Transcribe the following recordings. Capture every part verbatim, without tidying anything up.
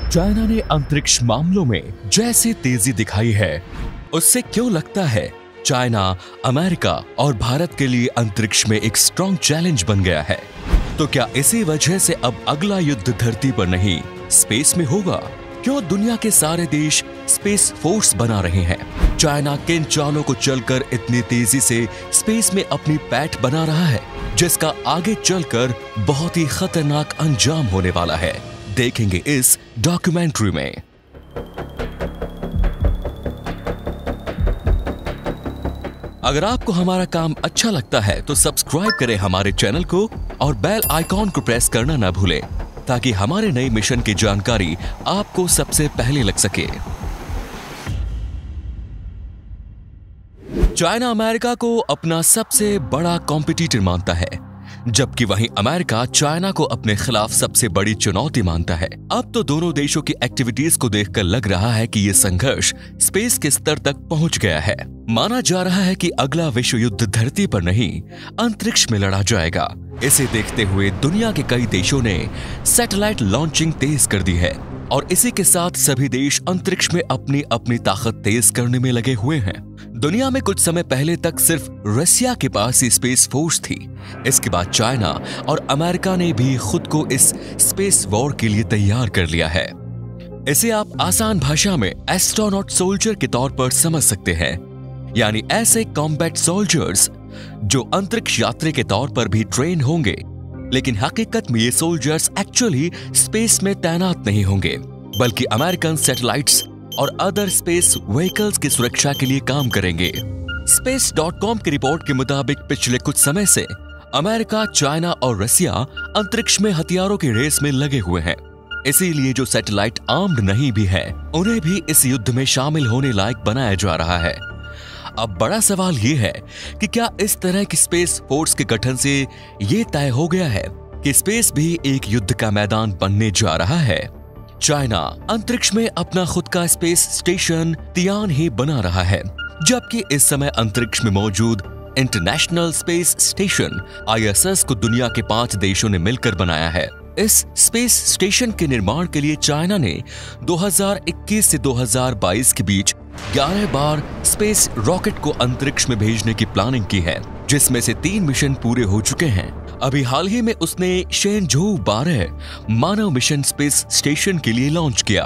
China ने अंतरिक्ष मामलों में जैसी तेजी दिखाई है, उससे क्यों लगता है चाइना, अमेरिका और भारत के लिए अंतरिक्ष में एक स्ट्रॉन्ग चैलेंज बन गया है? तो क्या इसी वजह से अब अगला युद्ध धरती पर नहीं, स्पेस में होगा? क्यों दुनिया के सारे देश स्पेस फोर्स बना रहे हैं? चाइना किन चालों को चलकर इतनी तेजी से स्पेस में अपनी पैठ बना रहा है, जिसका आगे चलकर बहुत ही खतरनाक अंजाम होने वाला है? देखेंगे इस डॉक्यूमेंट्री में। अगर आपको हमारा काम अच्छा लगता है तो सब्सक्राइब करें हमारे चैनल को और बेल आइकॉन को प्रेस करना न भूलें, ताकि हमारे नए मिशन की जानकारी आपको सबसे पहले लग सके। चाइना अमेरिका को अपना सबसे बड़ा कॉम्पिटिटर मानता है, जबकि वहीं अमेरिका चाइना को अपने खिलाफ सबसे बड़ी चुनौती मानता है। अब तो दोनों देशों की एक्टिविटीज को देखकर लग रहा है कि ये संघर्ष स्पेस के स्तर तक पहुंच गया है। माना जा रहा है कि अगला विश्व युद्ध धरती पर नहीं, अंतरिक्ष में लड़ा जाएगा। इसे देखते हुए दुनिया के कई देशों ने सैटेलाइट लॉन्चिंग तेज कर दी है और इसी के साथ सभी देश अंतरिक्ष में अपनी अपनी ताकत तेज करने में लगे हुए हैं। दुनिया में कुछ समय पहले तक सिर्फ रसिया के पास ही स्पेस फोर्स थी। इसके बाद चाइना और अमेरिका ने भी खुद को इस स्पेस वॉर के लिए तैयार कर लिया है। इसे आप आसान भाषा में एस्ट्रोनॉट सोल्जर के तौर पर समझ सकते हैं, यानी ऐसे कॉम्बैट सोल्जर्स जो अंतरिक्ष यात्री के तौर पर भी ट्रेन होंगे, लेकिन हकीकत में ये सोल्जर्स एक्चुअली स्पेस में तैनात नहीं होंगे, बल्कि अमेरिकन सैटेलाइट्स और अदर स्पेस व्हीकल्स की सुरक्षा के लिए काम करेंगे। स्पेस डॉट कॉम की रिपोर्ट के मुताबिक पिछले कुछ समय से अमेरिका, चाइना और रसिया अंतरिक्ष में हथियारों की रेस में लगे हुए हैं। इसीलिए जो सैटेलाइट आर्म्ड नहीं भी है, उन्हें भी इस युद्ध में शामिल होने लायक बनाया जा रहा है। अब बड़ा सवाल ये है कि क्या इस तरह की स्पेस फोर्स के गठन से ये तय हो गया है कि स्पेस भी एक युद्ध का मैदान बनने जा रहा है? चाइना अंतरिक्ष में अपना खुद का स्पेस स्टेशन तियान ही बना रहा है, जबकि इस समय अंतरिक्ष में मौजूद international space station I S S को दुनिया के पांच देशों ने मिलकर बनाया है। इस स्पेस स्टेशन के निर्माण के लिए चाइना ने दो हज़ार इक्कीस से दो हज़ार बाईस के बीच ग्यारह बार स्पेस रॉकेट को अंतरिक्ष में भेजने की प्लानिंग की है, जिसमें से तीन मिशन पूरे हो चुके हैं। अभी हाल ही में उसने शेनझू बारह मानव मिशन स्पेस स्टेशन के लिए लॉन्च किया।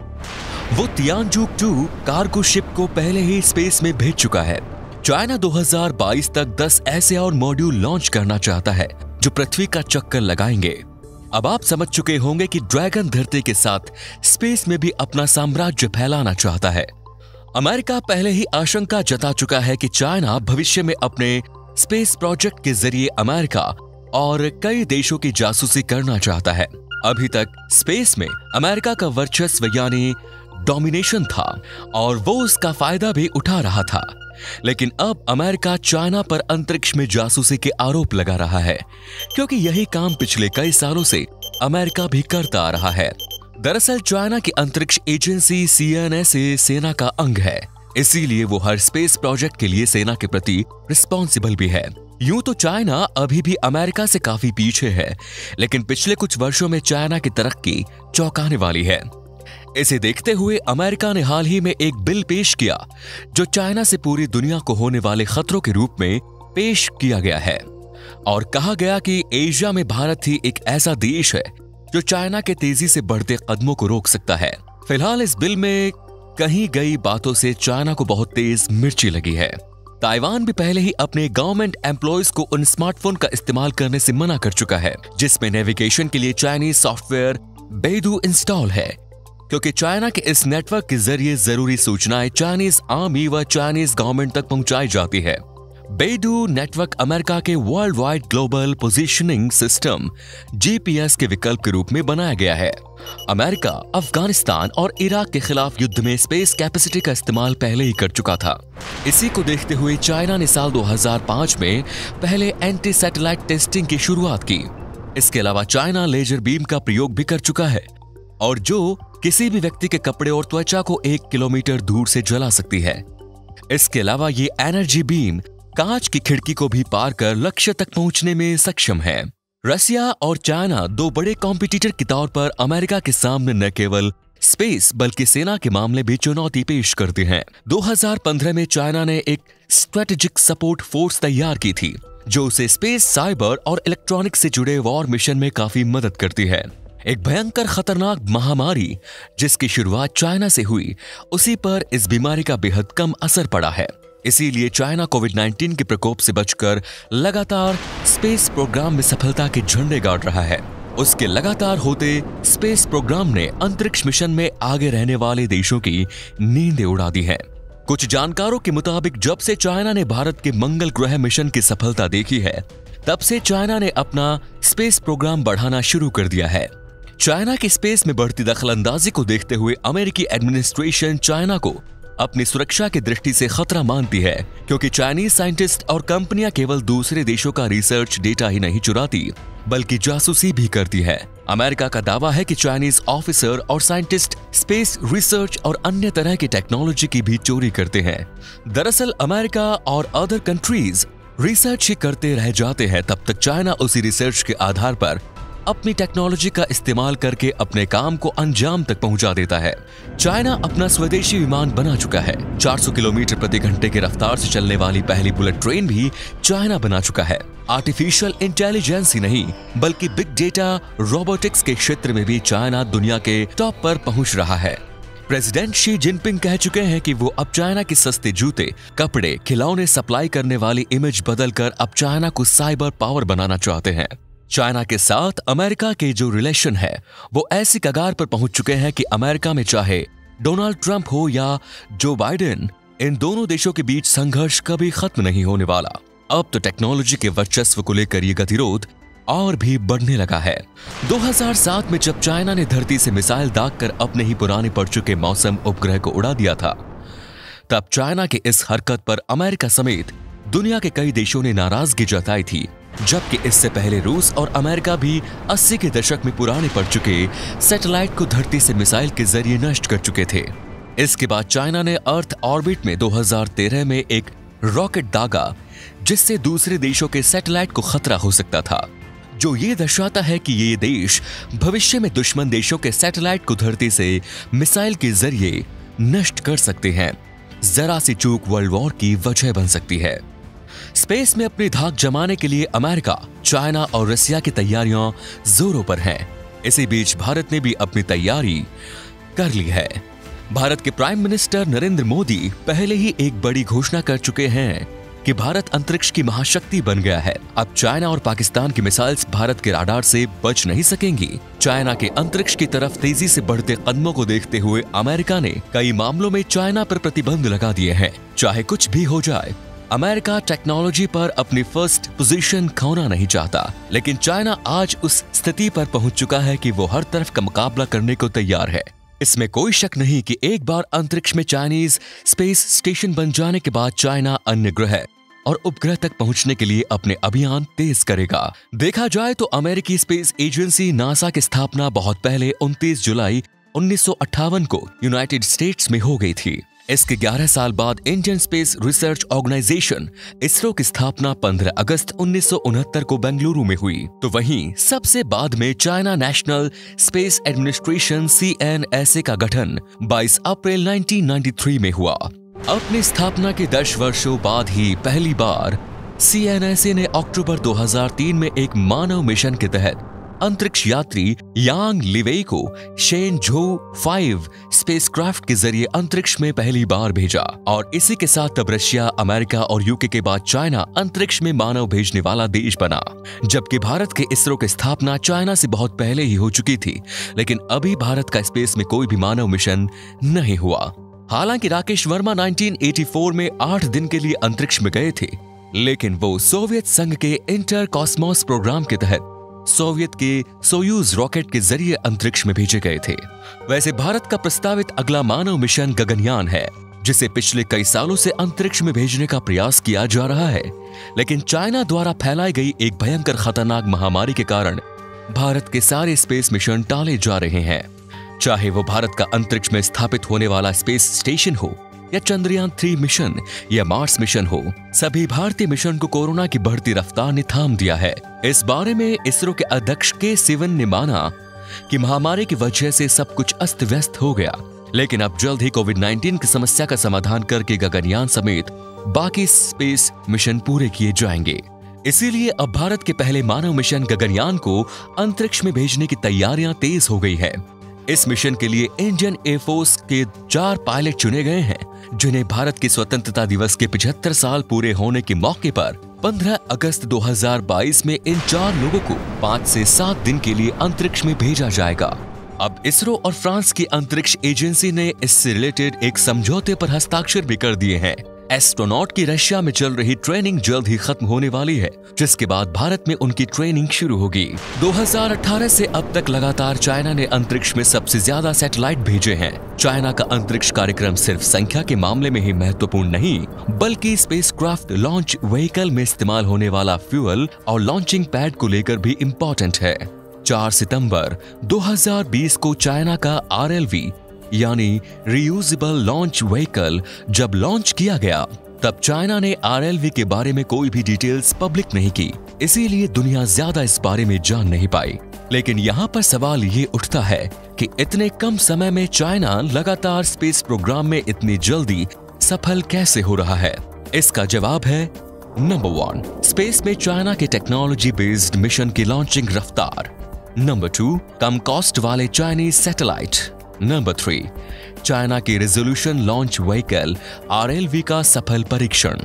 वो तियानजू टू कार्गो शिप को पहले ही स्पेस में भेज चुका है। चाइना दो हज़ार बाईस तक दस ऐसे और मॉड्यूल लॉन्च करना चाहता है जो पृथ्वी का चक्कर लगाएंगे। अब आप समझ चुके होंगे कि ड्रैगन धरती के साथ स्पेस में भी अपना साम्राज्य फैलाना चाहता है। अमेरिका पहले ही आशंका जता चुका है कि चाइना भविष्य में अपने स्पेस प्रोजेक्ट के जरिए अमेरिका और कई देशों की जासूसी करना चाहता है। अभी तक स्पेस में अमेरिका का वर्चस्व यानी डोमिनेशन था और वो उसका फायदा भी उठा रहा था, लेकिन अब अमेरिका चाइना पर अंतरिक्ष में जासूसी के आरोप लगा रहा है, क्योंकि यही काम पिछले कई सालों से अमेरिका भी करता आ रहा है। दरअसल चाइना की अंतरिक्ष agency C N S A सेना का अंग है, इसीलिए वो हर स्पेस प्रोजेक्ट के लिए सेना के प्रति रिस्पॉन्सिबल भी है। यूं तो चाइना अभी भी अमेरिका से काफी पीछे है, लेकिन पिछले कुछ वर्षों में चाइना की तरक्की चौंकाने वाली है। इसे देखते हुए अमेरिका ने हाल ही में एक बिल पेश किया, जो चाइना से पूरी दुनिया को होने वाले खतरों के रूप में पेश किया गया है और कहा गया कि एशिया में भारत ही एक ऐसा देश है जो चाइना के तेजी से बढ़ते कदमों को रोक सकता है। फिलहाल इस बिल में कही गई बातों से चाइना को बहुत तेज मिर्ची लगी है। ताइवान भी पहले ही अपने गवर्नमेंट एम्प्लॉयज को उन स्मार्टफोन का इस्तेमाल करने से मना कर चुका है जिसमें नेविगेशन के लिए चाइनीज सॉफ्टवेयर बेइडू इंस्टॉल है, क्योंकि चाइना के इस नेटवर्क के जरिए जरूरी सूचनाएं चाइनीज आर्मी व चाइनीज गवर्नमेंट तक पहुंचाई जाती है। बेइडू नेटवर्क अमेरिका के world wide global positioning system G P S के विकल्प के रूप में बनाया गया है। अमेरिका अफगानिस्तान और इराक के खिलाफ युद्ध में स्पेस कैपेसिटी का इस्तेमाल पहले ही कर चुका था। इसी को देखते हुए चाइना ने साल दो हज़ार पाँच में पहले एंटी सैटेलाइट टेस्टिंग की शुरुआत की। इसके अलावा चाइना लेजर बीम का प्रयोग भी कर चुका है, और जो किसी भी व्यक्ति के कपड़े और त्वचा को एक किलोमीटर दूर से जला सकती है। इसके अलावा ये एनर्जी बीम कांच की खिड़की को भी पार कर लक्ष्य तक पहुंचने में सक्षम है। रसिया और चाइना दो बड़े कॉम्पिटिटर के तौर पर अमेरिका के सामने न केवल स्पेस बल्कि सेना के मामले भी चुनौती पेश करते हैं। दो हज़ार पंद्रह में चाइना ने एक स्ट्रेटेजिक सपोर्ट फोर्स तैयार की थी जो उसे स्पेस, साइबर और इलेक्ट्रॉनिक्स से जुड़े वॉर मिशन में काफी मदद करती है। एक भयंकर खतरनाक महामारी जिसकी शुरुआत चाइना से हुई, उसी पर इस बीमारी का बेहद कम असर पड़ा है। इसीलिए चाइना कोविड नाइन्टीन के प्रकोप से बचकर लगातार स्पेस प्रोग्राम में सफलता के झंडे गाड़ रहा है। उसके लगातार होते स्पेस प्रोग्राम ने अंतरिक्ष मिशन में आगे रहने वाले देशों की नींदें उड़ा दी हैं। कुछ जानकारों के मुताबिक जब से चाइना ने भारत के मंगल ग्रह मिशन की सफलता देखी है, तब से चाइना ने अपना स्पेस प्रोग्राम बढ़ाना शुरू कर दिया है। चाइना की स्पेस में बढ़ती दखलंदाजी को देखते हुए अमेरिकी एडमिनिस्ट्रेशन चाइना को अपनी सुरक्षा की दृष्टि से खतरा मानती है, क्योंकि चाइनीज साइंटिस्ट और कंपनियां केवल दूसरे देशों का रिसर्च डेटा ही नहीं चुराती बल्कि जासूसी भी करती है। अमेरिका का दावा है कि चाइनीज ऑफिसर और साइंटिस्ट स्पेस रिसर्च और अन्य तरह की टेक्नोलॉजी की भी चोरी करते हैं। दरअसल अमेरिका और अदर कंट्रीज रिसर्च ही करते रह जाते हैं, तब तक चाइना उसी रिसर्च के आधार पर अपनी टेक्नोलॉजी का इस्तेमाल करके अपने काम को अंजाम तक पहुंचा देता है। चाइना अपना स्वदेशी विमान बना चुका है। चार सौ किलोमीटर प्रति घंटे की रफ्तार से चलने वाली पहली बुलेट ट्रेन भी चाइना बना चुका है। आर्टिफिशियल इंटेलिजेंस ही नहीं बल्कि बिग डेटा, रोबोटिक्स के क्षेत्र में भी चाइना दुनिया के टॉप पर पहुंच रहा है। प्रेसिडेंट शी जिनपिंग कह चुके हैं कि वो अब चाइना के सस्ते जूते, कपड़े, खिलौने सप्लाई करने वाली इमेज बदलकर अब चाइना को साइबर पावर बनाना चाहते हैं। चाइना के साथ अमेरिका के जो रिलेशन है वो ऐसी कगार पर पहुंच चुके हैं कि अमेरिका में चाहे डोनाल्ड ट्रंप हो या जो बाइडेन, इन दोनों देशों के बीच संघर्ष कभी खत्म नहीं होने वाला। अब तो टेक्नोलॉजी के वर्चस्व को लेकर ये गतिरोध और भी बढ़ने लगा है। दो हज़ार सात में जब चाइना ने धरती से मिसाइल दागकर अपने ही पुराने पड़ चुके मौसम उपग्रह को उड़ा दिया था, तब चाइना के इस हरकत पर अमेरिका समेत दुनिया के कई देशों ने नाराजगी जताई थी, जबकि इससे पहले रूस और अमेरिका भी अस्सी के दशक में पुराने पड़ चुके सैटेलाइट को धरती से मिसाइल के जरिए नष्ट कर चुके थे। इसके बाद चाइना ने अर्थ ऑर्बिट में दो हज़ार तेरह में एक रॉकेट दागा जिससे दूसरे देशों के सैटेलाइट को खतरा हो सकता था, जो ये दर्शाता है कि ये देश भविष्य में दुश्मन देशों के सैटेलाइट को धरती से मिसाइल के जरिए नष्ट कर सकते हैं। जरा सी चूक वर्ल्ड वॉर की वजह बन सकती है। स्पेस में अपनी धाक जमाने के लिए अमेरिका, चाइना और रसिया की तैयारियां जोरों पर हैं। इसी बीच भारत ने भी अपनी तैयारी कर ली है। भारत के प्राइम मिनिस्टर नरेंद्र मोदी पहले ही एक बड़ी घोषणा कर चुके हैं कि भारत अंतरिक्ष की महाशक्ति बन गया है। अब चाइना और पाकिस्तान की मिसाइल्स भारत के राडार से बच नहीं सकेंगी। चाइना के अंतरिक्ष की तरफ तेजी से बढ़ते कदमों को देखते हुए अमेरिका ने कई मामलों में चाइना पर प्रतिबंध लगा दिए हैं। चाहे कुछ भी हो जाए, अमेरिका टेक्नोलॉजी पर अपनी फर्स्ट पोजीशन खोना नहीं चाहता, लेकिन चाइना आज उस स्थिति पर पहुंच चुका है कि वो हर तरफ का मुकाबला करने को तैयार है। इसमें कोई शक नहीं कि एक बार अंतरिक्ष में चाइनीज स्पेस स्टेशन बन जाने के बाद चाइना अन्य ग्रह और उपग्रह तक पहुंचने के लिए अपने अभियान तेज करेगा। देखा जाए तो अमेरिकी स्पेस एजेंसी नासा की स्थापना बहुत पहले उनतीस जुलाई उन्नीस सौ अट्ठावन को यूनाइटेड स्टेट्स में हो गई थी। इसके ग्यारह साल बाद Indian space research organisation ISRO की स्थापना पंद्रह अगस्त उन्नीस सौ उनहत्तर को बेंगलुरु में हुई। तो वहीं सबसे बाद में China national space administration C N S A का गठन बाईस अप्रैल उन्नीस सौ तिरानवे में हुआ। अपनी स्थापना के दस वर्षों बाद ही पहली बार सी एन एस ए ने अक्टूबर दो हज़ार तीन में एक मानव मिशन के तहत अंतरिक्ष यात्री यांग लिवेई को शेनझू फाइव स्पेसक्राफ्ट के जरिए अंतरिक्ष में पहली बार भेजा और इसी के साथ तब रशिया, अमेरिका और यूके के बाद चाइना अंतरिक्ष में मानव भेजने वाला देश बना। जबकि भारत के इसरो की स्थापना चाइना से बहुत पहले ही हो चुकी थी, लेकिन अभी भारत का स्पेस में कोई भी मानव मिशन नहीं हुआ। हालांकि राकेश वर्मा उन्नीस सौ चौरासी में आठ दिन के लिए अंतरिक्ष में गए थे, लेकिन वो सोवियत संघ के इंटर कॉस्मोस प्रोग्राम के तहत सोवियत के सोयूज रॉकेट के जरिए अंतरिक्ष में भेजे गए थे। वैसे भारत का प्रस्तावित अगला मानव मिशन गगनयान है, जिसे पिछले कई सालों से अंतरिक्ष में भेजने का प्रयास किया जा रहा है, लेकिन चाइना द्वारा फैलाई गई एक भयंकर खतरनाक महामारी के कारण भारत के सारे स्पेस मिशन टाले जा रहे हैं। चाहे वो भारत का अंतरिक्ष में स्थापित होने वाला स्पेस स्टेशन हो या चंद्रयान थ्री मिशन या मार्स मिशन हो, सभी भारतीय मिशन को कोरोना की बढ़ती रफ्तार ने थाम दिया है। इस बारे में इसरो के अध्यक्ष के सिवन ने माना कि महामारी की वजह से सब कुछ अस्त व्यस्त हो गया, लेकिन अब जल्द ही कोविड नाइनटीन की समस्या का समाधान करके गगनयान समेत बाकी स्पेस मिशन पूरे किए जाएंगे। इसीलिए अब भारत के पहले मानव मिशन गगनयान को अंतरिक्ष में भेजने की तैयारियां तेज हो गई है। इस मिशन के लिए इंडियन एयरफोर्स के चार पायलट चुने गए हैं, जिन्हें भारत के स्वतंत्रता दिवस के पचहत्तर साल पूरे होने के मौके पर पंद्रह अगस्त दो हज़ार बाईस में इन चार लोगों को पाँच से सात दिन के लिए अंतरिक्ष में भेजा जाएगा। अब इसरो और फ्रांस की अंतरिक्ष एजेंसी ने इससे रिलेटेड एक समझौते पर हस्ताक्षर भी कर दिए हैं। एस्ट्रोनॉट की रशिया में चल रही ट्रेनिंग जल्द ही खत्म होने वाली है, जिसके बाद भारत में उनकी ट्रेनिंग शुरू होगी। दो हज़ार अठारह से अब तक लगातार चाइना ने अंतरिक्ष में सबसे ज्यादा सैटेलाइट भेजे हैं। चाइना का अंतरिक्ष कार्यक्रम सिर्फ संख्या के मामले में ही महत्वपूर्ण नहीं, बल्कि स्पेसक्राफ्ट लॉन्च व्हीकल में इस्तेमाल होने वाला फ्यूल और लॉन्चिंग पैड को लेकर भी इम्पोर्टेंट है। चार सितंबर दो हज़ार बीस को चाइना का आर एल वी यानी रीयूजेबल लॉन्च व्हीकल जब लॉन्च किया गया, तब चाइना ने आर एल वी के बारे में कोई भी डिटेल्स पब्लिक नहीं की, इसीलिए दुनिया ज्यादा इस बारे में जान नहीं पाई। लेकिन यहाँ पर सवाल ये उठता है कि इतने कम समय में चाइना लगातार स्पेस प्रोग्राम में इतनी जल्दी सफल कैसे हो रहा है? इसका जवाब है नंबर वन, स्पेस में चाइना के टेक्नोलॉजी बेस्ड मिशन की लॉन्चिंग रफ्तार। नंबर टू, कम कॉस्ट वाले Chinese satellite. Number three, China की resolution launch vehicle R L V का सफल परीक्षण।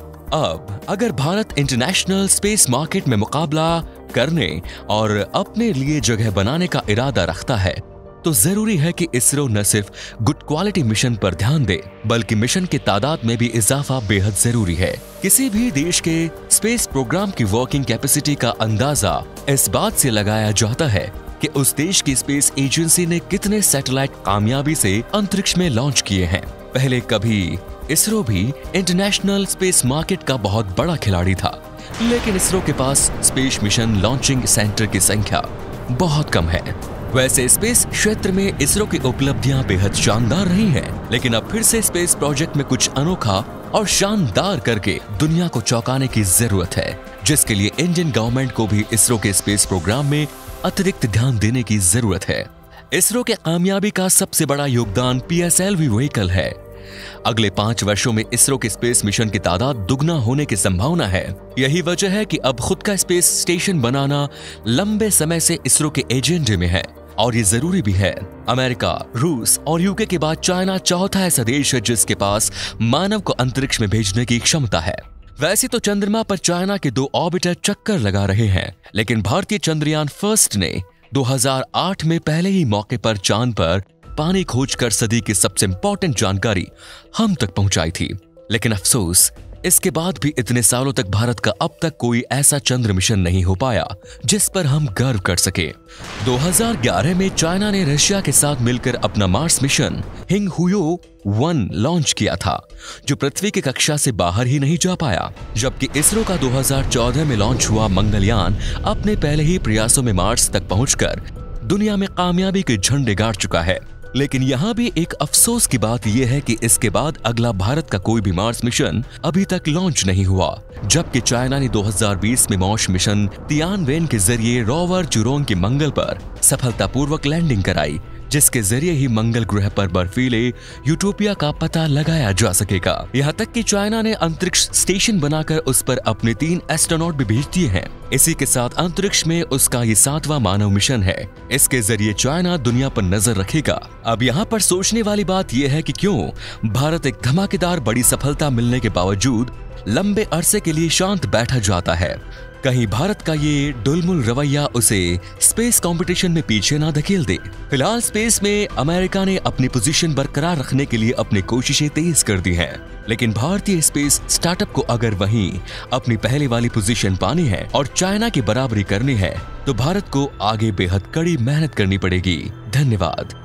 अब अगर भारत इंटरनेशनल स्पेस मार्केट में मुकाबला करने और अपने लिए जगह बनाने का इरादा रखता है, तो जरूरी है कि इसरो न सिर्फ गुड क्वालिटी मिशन पर ध्यान दे, बल्कि मिशन की तादाद में भी इजाफा बेहद जरूरी है। किसी भी देश के स्पेस प्रोग्राम की वर्किंग कैपेसिटी का अंदाजा इस बात से लगाया जाता है कि उस देश की स्पेस एजेंसी ने कितने सैटेलाइट कामयाबी से अंतरिक्ष में लॉन्च किए हैं। पहले कभी इसरो भी इंटरनेशनल स्पेस मार्केट का बहुत बड़ा खिलाड़ी था, लेकिन इसरो के पास स्पेस मिशन लॉन्चिंग सेंटर की संख्या बहुत कम है। वैसे स्पेस क्षेत्र में इसरो की उपलब्धियां बेहद शानदार रही हैं, लेकिन अब फिर से स्पेस प्रोजेक्ट में कुछ अनोखा और शानदार करके दुनिया को चौंकाने की जरूरत है, जिसके लिए इंडियन गवर्नमेंट को भी इसरो के स्पेस प्रोग्राम में अतिरिक्त ध्यान देने की जरूरत है। इसरो के कामयाबी का सबसे बड़ा योगदान P S L V vehicle है। अगले पांच वर्षों में इसरो के स्पेस मिशन की तादाद दुगना होने की संभावना है। यही वजह है कि अब खुद का स्पेस स्टेशन बनाना लंबे समय से इसरो के एजेंडे में है, और ये जरूरी भी है। अमेरिका, रूस और यूके के बाद चाइना चौथा ऐसा देश है जिसके पास मानव को अंतरिक्ष में भेजने की क्षमता है। वैसे तो चंद्रमा पर चाइना के दो ऑर्बिटर चक्कर लगा रहे हैं, लेकिन भारतीय चंद्रयान फर्स्ट ने दो हज़ार आठ में पहले ही मौके पर चांद पर पानी खोजकर सदी की सबसे इंपॉर्टेंट जानकारी हम तक पहुंचाई थी। लेकिन अफसोस, इसके बाद भी इतने सालों तक भारत का अब तक कोई ऐसा चंद्र मिशन नहीं हो पाया जिस पर हम गर्व कर सके। दो हज़ार ग्यारह में चाइना ने रशिया के साथ मिलकर अपना Mars mission Yinghuo one launch किया था, जो पृथ्वी की कक्षा से बाहर ही नहीं जा पाया। जबकि इसरो का दो हज़ार चौदह में लॉन्च हुआ मंगलयान अपने पहले ही प्रयासों में मार्स तक पहुंचकर दुनिया में कामयाबी के झंडे गाड़ चुका है। लेकिन यहाँ भी एक अफसोस की बात यह है कि इसके बाद अगला भारत का कोई भी मार्स मिशन अभी तक लॉन्च नहीं हुआ, जबकि चाइना ने दो हज़ार बीस में मार्स मिशन तियानवेन के जरिए रोवर जुरोंग के मंगल पर सफलतापूर्वक लैंडिंग कराई, जिसके जरिए ही मंगल ग्रह पर बर्फीले यूटोपिया का पता लगाया जा सकेगा। यहाँ तक कि चाइना ने अंतरिक्ष स्टेशन बनाकर उस पर अपने तीन एस्ट्रोनॉट भी भेज दिए हैं। इसी के साथ अंतरिक्ष में उसका ये सातवां मानव मिशन है। इसके जरिए चाइना दुनिया पर नजर रखेगा। अब यहाँ पर सोचने वाली बात यह है कि क्यों भारत एक धमाकेदार बड़ी सफलता मिलने के बावजूद लंबे अरसे के लिए शांत बैठा जाता है। कहीं भारत का ये डुलमुल रवैया उसे स्पेस कंपटीशन में पीछे ना धकेल दे। फिलहाल स्पेस में अमेरिका ने अपनी पोजीशन बरकरार रखने के लिए अपनी कोशिशें तेज कर दी हैं, लेकिन भारतीय स्पेस स्टार्टअप को अगर वहीं अपनी पहले वाली पोजीशन पानी है और चाइना की बराबरी करनी है, तो भारत को आगे बेहद कड़ी मेहनत करनी पड़ेगी। धन्यवाद।